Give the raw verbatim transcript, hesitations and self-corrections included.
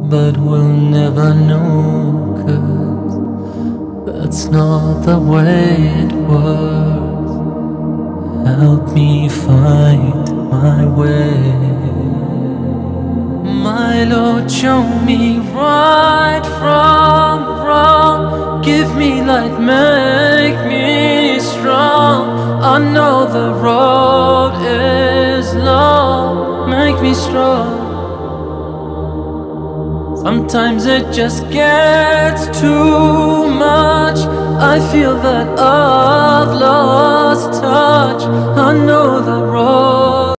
but we'll never know, 'cause that's not the way it works. Help me find my way. My Lord, show me right from wrong. Give me light, make me strong. I know the road is long. Make me strong. Sometimes it just gets too much. I feel that I've lost touch. I know the road